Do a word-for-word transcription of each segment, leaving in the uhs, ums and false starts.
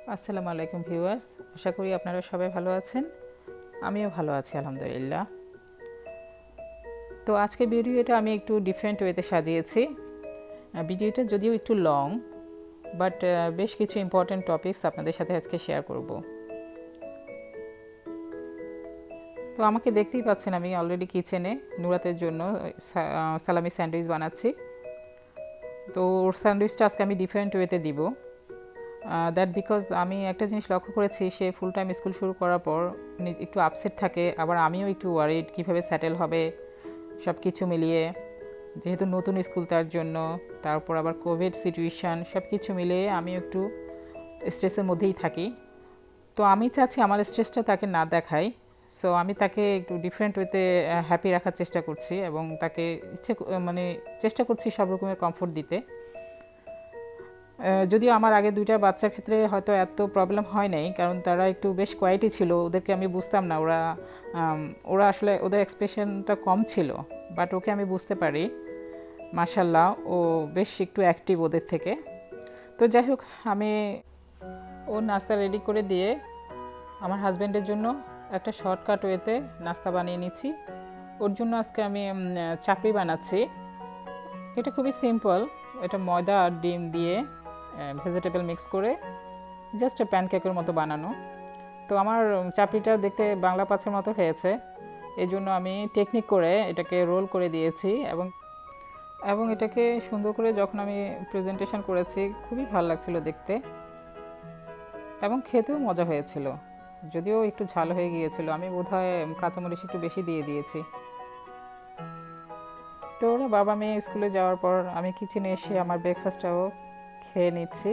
আসসালামু আলাইকুম ভিউয়ার্স, আশা করি আপনারা সবাই ভালো আছেন। আমিও ভালো আছি আলহামদুলিল্লাহ। তো আজকে ভিডিওটা আমি একটু ডিফারেন্ট ওয়েতে সাজিয়েছি। ভিডিওটা যদিও একটু লং, বাট বেশ কিছু ইম্পর্টেন্ট টপিকস আপনাদের সাথে আজকে শেয়ার করব। তো আমাকে দেখতেই পাচ্ছেন, আমি অলরেডি কিচেনে নুরাতের জন্য সালামি স্যান্ডউইচ বানাচ্ছি। তো ওর স্যান্ডউইচটা আজকে আমি ডিফারেন্ট ওয়েতে দিব। দ্যাট বিকজ আমি একটা জিনিস লক্ষ্য করেছি, সে ফুল টাইম স্কুল শুরু করার পর একটু আপসেট থাকে, আবার আমিও একটু ওয়ারিড কীভাবে সেটেল হবে সব কিছু মিলিয়ে, যেহেতু নতুন স্কুল তার জন্য, তারপর আবার কোভিড সিচুয়েশান, সব কিছু মিলিয়ে আমি একটু স্ট্রেসের মধ্যেই থাকি। তো আমি চাচ্ছি আমার স্ট্রেসটা তাকে না দেখাই। সো আমি তাকে একটু ডিফারেন্ট ওয়েতে হ্যাপি রাখার চেষ্টা করছি এবং তাকে ইচ্ছে মানে চেষ্টা করছি সব রকমের কমফোর্ট দিতে। যদিও আমার আগে দুইটা বাচ্চার ক্ষেত্রে হয়তো এত প্রবলেম হয় নাই, কারণ তারা একটু বেশ কোয়াইটই ছিল, ওদেরকে আমি বুঝতাম না, ওরা ওরা আসলে ওদের এক্সপ্রেশনটা কম ছিল। বাট ওকে আমি বুঝতে পারি, মাশাল্লাহ ও বেশ একটু অ্যাক্টিভ ওদের থেকে। তো যাই হোক, আমি ও নাস্তা রেডি করে দিয়ে আমার হাজব্যান্ডের জন্য একটা শর্টকাট ওয়েতে নাস্তা বানিয়ে নিচ্ছি। ওর জন্য আজকে আমি চাপড়ি বানাচ্ছি। এটা খুবই সিম্পল, এটা ময়দা আর ডিম দিয়ে ভেজিটেবল মিক্স করে জাস্ট প্যানকেকের মতো বানানো। তো আমার চাপড়িটা দেখতে বাংলা পাঁচের মতো হয়েছে, এই জন্য আমি টেকনিক করে এটাকে রোল করে দিয়েছি এবং এবং এটাকে সুন্দর করে যখন আমি প্রেজেন্টেশন করেছি, খুবই ভালো লাগছিল দেখতে এবং খেতেও মজা হয়েছিল। যদিও একটু ঝাল হয়ে গিয়েছিল, আমি বোধহয় কাঁচামরিচ একটু বেশি দিয়ে দিয়েছি। তো ওরা বাবা মেয়ে স্কুলে যাওয়ার পর আমি কিচেনে এসে আমার ব্রেকফাস্টটাও খেয়ে নিচ্ছি।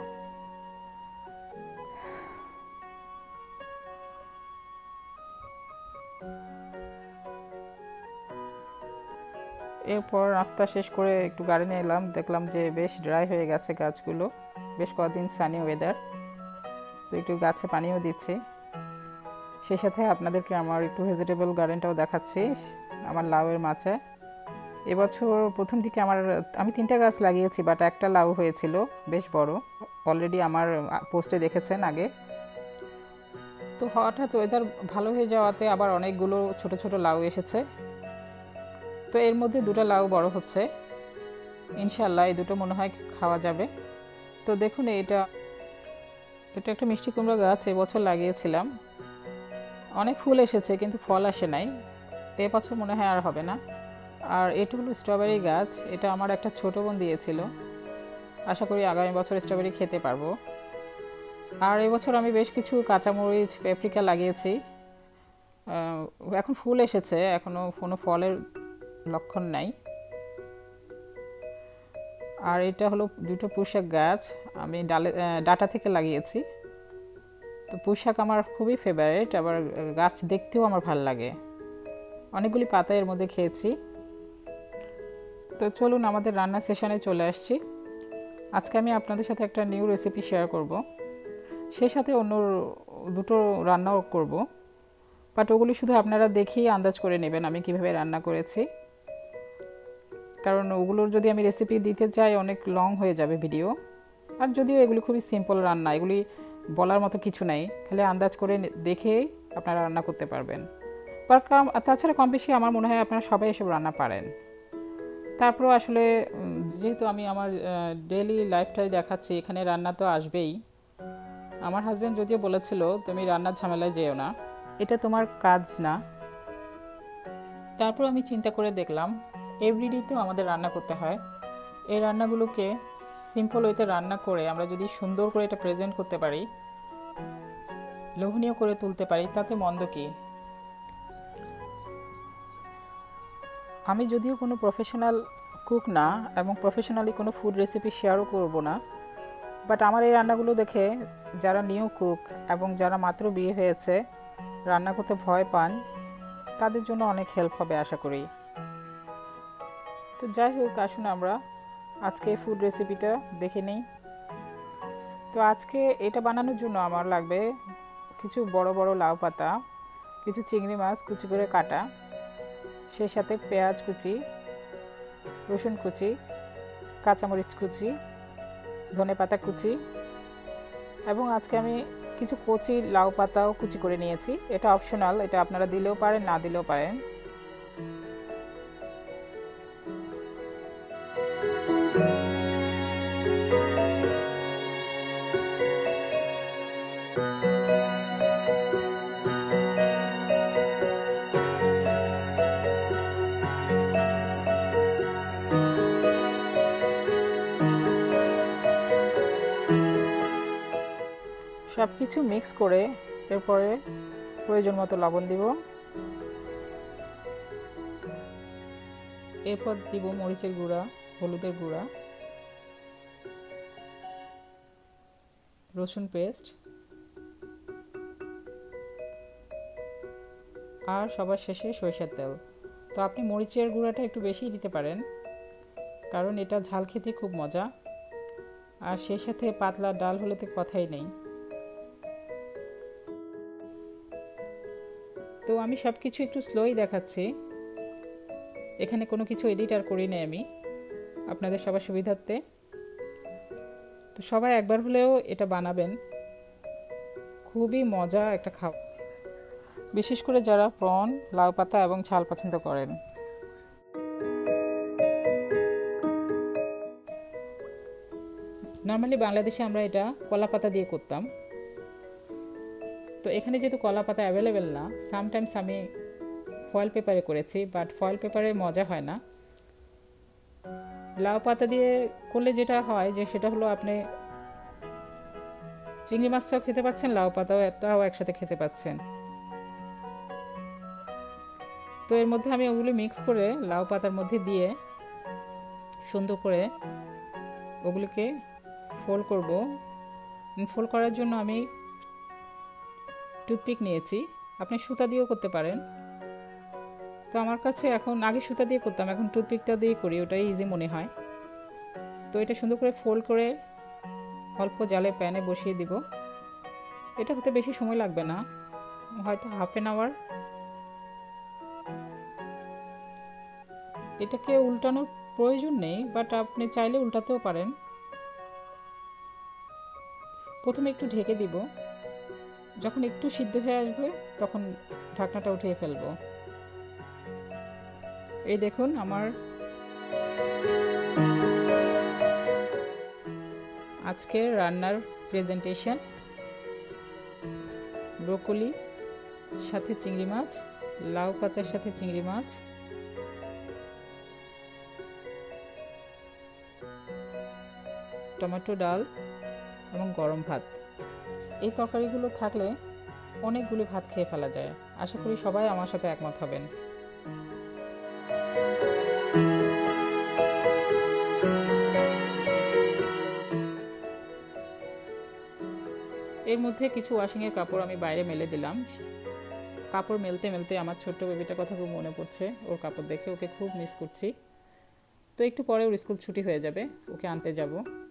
এরপর নাস্তা শেষ করে একটু গার্ডেনে এলাম, দেখলাম যে বেশ ড্রাই হয়ে গেছে গাছগুলো, বেশ কদিন সানি ওয়েদার, তো একটু গাছে পানিও দিচ্ছি। সেই সাথে আপনাদেরকে আমার একটু ভেজিটেবল গার্ডেনটাও দেখাচ্ছি, আমার লাউয়ের মাচা। এবছর প্রথম দিকে আমার আমি তিনটা গাছ লাগিয়েছি, বাট একটা লাউ হয়েছিল বেশ বড়, অলরেডি আমার পোস্টে দেখেছেন আগে। তো হঠাৎ ওয়েদার ভালো হয়ে যাওয়াতে আবার অনেকগুলো ছোট ছোট লাউ এসেছে। তো এর মধ্যে দুটো লাউ বড় হচ্ছে, ইনশাল্লাহ এই দুটো মনে হয় খাওয়া যাবে। তো দেখুন, এটা এটা একটা মিষ্টি কুমড়া গাছ, এবছর লাগিয়েছিলাম, অনেক ফুল এসেছে কিন্তু ফল আসে নাই, এবছর মনে হয় আর হবে না। আর এটা হলো স্ট্রবেরি গাছ, এটা আমার একটা ছোটো বোন দিয়েছিল, আশা করি আগামী বছর স্ট্রবেরি খেতে পারবো। আর এবছর আমি বেশ কিছু কাঁচামরিচ, পেপরিকা লাগিয়েছি, এখন ফুল এসেছে, এখনও কোনো ফলের লক্ষণ নাই। আর এটা হলো দুটো পুঁইশাক গাছ, আমি ডালে ডাটা থেকে লাগিয়েছি। তো পুঁইশাক আমার খুবই ফেভারিট, আবার গাছ দেখতেও আমার ভালো লাগে, অনেকগুলি পাতা এর মধ্যে খেয়েছি। তো চলুন আমাদের রান্না সেশনে চলে আসছি। আজকে আমি আপনাদের সাথে একটা নিউ রেসিপি শেয়ার করব, সেই সাথে অন্য দুটো রান্নাও করব, বাট ওগুলি শুধু আপনারা দেখেই আন্দাজ করে নেবেন আমি কিভাবে রান্না করেছি, কারণ ওগুলোর যদি আমি রেসিপি দিতে চাই অনেক লং হয়ে যাবে ভিডিও। আর যদিও এগুলি খুবই সিম্পল রান্না, এগুলি বলার মতো কিছু নাই, খালি আন্দাজ করে দেখে আপনারা রান্না করতে পারবেন। বা তাছাড়া কম বেশি আমার মনে হয় আপনারা সবাই এসব রান্না পারেন। তারপর আসলে যেহেতু আমি আমার ডেইলি লাইফটাই দেখাচ্ছি, এখানে রান্না তো আসবেই। আমার হাজব্যান্ড যদিও বলেছিল তুমি রান্নার ঝামেলায় যেও না, এটা তোমার কাজ না। তারপর আমি চিন্তা করে দেখলাম এভরিডে তো আমাদের রান্না করতে হয়, এই রান্নাগুলোকে সিম্পল ওয়েতে রান্না করে আমরা যদি সুন্দর করে এটা প্রেজেন্ট করতে পারি, লোভনীয় করে তুলতে পারি, তাতে মন্দ কি। আমি যদিও কোনো প্রফেশনাল কুক না এবং প্রফেশনালি কোনো ফুড রেসিপি শেয়ারও করব না, বাট আমার এই রান্নাগুলো দেখে যারা নিউ কুক এবং যারা মাত্র বিয়ে হয়েছে, রান্না করতে ভয় পান, তাদের জন্য অনেক হেল্প হবে আশা করি। তো যাই হোক, আসুন আমরা আজকে ফুড রেসিপিটা দেখে নিই। তো আজকে এটা বানানোর জন্য আমার লাগবে কিছু বড় বড় লাউ পাতা, কিছু চিংড়ি মাছ কুচি করে কাটা, সেই সাথে পেঁয়াজ কুচি, রসুন কুচি, কাঁচামরিচ কুচি, ধনেপাতা কুচি, এবং আজকে আমি কিছু কচি লাউ পাতাও কুচি করে নিয়েছি। এটা অপশনাল, এটা আপনারা দিলেও পারেন, না দিলেও পারেন। সব কিছু মিক্স করে এরপরে প্রয়োজন মতো লবণ দিব। এরপর দিব মরিচের গুঁড়া, হলুদের গুঁড়া, রসুন পেস্ট আর সবার শেষে সরিষার তেল। তো আপনি মরিচের গুঁড়াটা একটু বেশি দিতে পারেন, কারণ এটা ঝাল খেতে খুব মজা। আর সেই সাথে পাতলা ডাল হলে তো কথাই নেই। তো আমি সব কিছু একটু স্লোই দেখাচ্ছি, এখানে কোনো কিছু এডিট আর করি নাই আমি, আপনাদের সবার সুবিধার্থে। তো সবাই একবার হলেও এটা বানাবেন, খুবই মজা একটা খাবার, বিশেষ করে যারা প্রন, লাউ পাতা এবং ঝাল পছন্দ করেন। নর্মালি বাংলাদেশে আমরা এটা কলা পাতা দিয়ে করতাম, তো এখানে যেহেতু কলা পাতা অ্যাভেলেবেল না, সামটাইমস আমি ফয়েল পেপারে করেছি, বাট ফয়েল পেপারে মজা হয় না। লাউ পাতা দিয়ে করলে যেটা হয় যে সেটা হলো আপনি চিংড়ি মাছটাও খেতে পাচ্ছেন, লাউ পাতাও একটাও একসাথে খেতে পাচ্ছেন। তো এর মধ্যে আমি ওগুলি মিক্স করে লাউ পাতার মধ্যে দিয়ে সুন্দর করে ওগুলিকে ফোল্ড করব। ফোল্ড করার জন্য আমি টুথপিক নিয়েছি, আপনি সুতা দিয়েও করতে পারেন। তো আমার কাছে এখন, আগে সুতা দিয়ে করতাম, এখন টুথপিকটা দিয়ে করি, ওটাই ইজি মনে হয়। তো এটা সুন্দর করে ফোল্ড করে অল্প জালে প্যানে বসিয়ে দিব। এটা হতে বেশি সময় লাগবে না, হয়তো হাফ অ্যান আওয়ার। এটাকে উল্টানোর প্রয়োজন নেই, বাট আপনি চাইলে উল্টাতেও পারেন। প্রথমে একটু ঢেকে দিব, যখন একটু সিদ্ধ হয়ে আসবে তখন ঢাকনাটা উঠিয়ে ফেলবো। এই দেখুন আমার আজকের রান্নার প্রেজেন্টেশন। ব্রোকলি সাথে চিংড়ি মাছ, লাউ পাতার সাথে চিংড়ি মাছ, টমেটো ডাল এবং গরম ভাত। এই তরকারিগুলো থাকলে অনেকগুলো ভাত খেয়ে ফেলা যায়। আশা করি সবাই আমার সাথে একমত হবেন। এর মধ্যে কিছু ওয়াশিংয়ের কাপড় আমি বাইরে মেলে দিলাম। কাপড় মেলতে মেলতে আমার ছোট্ট বেবিটার কথা খুব মনে পড়ছে, ওর কাপড় দেখে ওকে খুব মিস করছি। তো একটু পরে ওর স্কুল ছুটি হয়ে যাবে, ওকে আনতে যাব।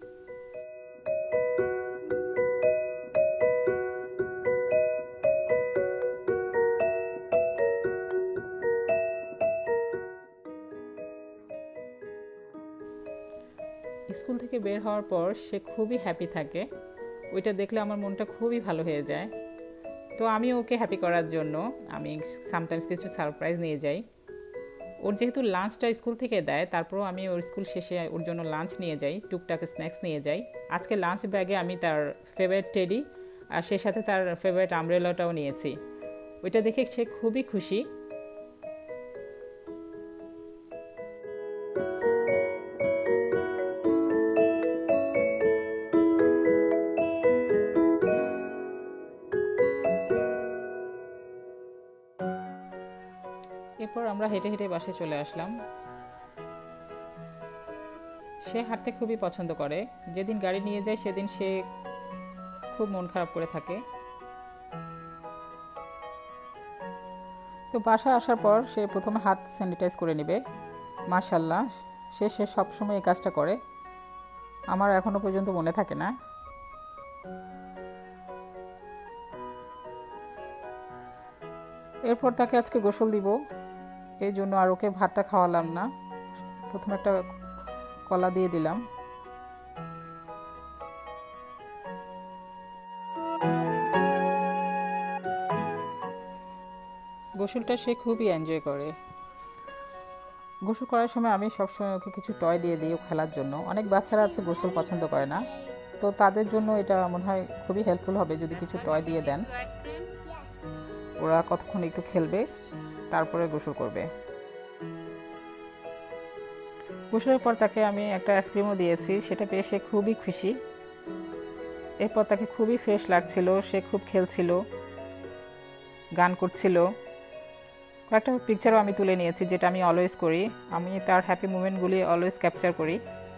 স্কুল থেকে বের হওয়ার পর সে খুবই হ্যাপি থাকে, ওইটা দেখলে আমার মনটা খুবই ভালো হয়ে যায়। তো আমি ওকে হ্যাপি করার জন্য আমি সামটাইমস কিছু সারপ্রাইজ নিয়ে যাই। ওর যেহেতু লাঞ্চটা স্কুল থেকে দেয়, তারপরও আমি ওর স্কুল শেষে ওর জন্য লাঞ্চ নিয়ে যাই, টুকটাক স্ন্যাক্স নিয়ে যাই। আজকে লাঞ্চ ব্যাগে আমি তার ফেভারিট টেডি আর সে সাথে তার ফেভারিট আমব্রেলাটাও নিয়েছি। ওইটা দেখে সে খুবই খুশি। এরপর আমরা হেঁটে হেঁটে বাসায় চলে আসলাম। সে হাঁটতে খুবই পছন্দ করে, যেদিন গাড়ি নিয়ে যায় সেদিন সে খুব মন খারাপ করে থাকে। তো বাসায় আসার পর সে প্রথমে হাত স্যানিটাইজ করে নেবে। মাশাআল্লাহ, সে সে সবসময় এই কাজটা করে, আমার এখনো পর্যন্ত মনে থাকে না। এরপর তাকে আজকে গোসল দিব, এই জন্য আর ওকে ভাতটা খাওয়ালাম না, প্রথমে একটা কলা দিয়ে দিলাম। গোসলটা সে খুবই এনজয় করে। গোসল করার সময় আমি সবসময় ওকে কিছু টয় দিয়ে দিই ও খেলার জন্য। অনেক বাচ্চারা আছে গোসল পছন্দ করে না, তো তাদের জন্য এটা মনে হয় খুবই হেল্পফুল হবে যদি কিছু টয় দিয়ে দেন। ওরা কতক্ষণ একটু খেলবে, তারপরে গোসল করবে। গোসলের পর তাকে আমি একটা আইসক্রিমও দিয়েছি, সেটা পেয়ে সে খুবই খুশি। এরপর তাকে খুবই ফ্রেশ লাগছিল, সে খুব খেলছিল, গান করছিল। কয়েকটা পিকচারও আমি তুলে নিয়েছি, যেটা আমি অলওয়েজ করি। আমি তার হ্যাপি মুমেন্টগুলি অলওয়েজ ক্যাপচার করি।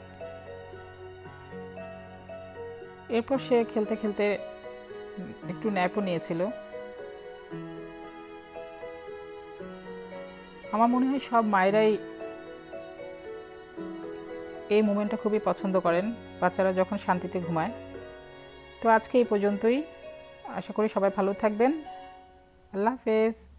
এরপর সে খেলতে খেলতে একটু ন্যাপও নিয়েছিল। আমার মনে হয় সব মায়েরাই এই মুমেন্টটা খুবই পছন্দ করেন, বাচ্চারা যখন শান্তিতে ঘুমায়। তো আজকে এই পর্যন্তই। আশা করি সবাই ভালো থাকবেন। আল্লাহ হাফেজ।